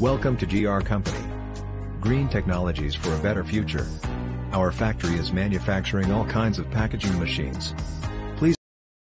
Welcome to GR Company. Green technologies for a better future. Our factory is manufacturing all kinds of packaging machines.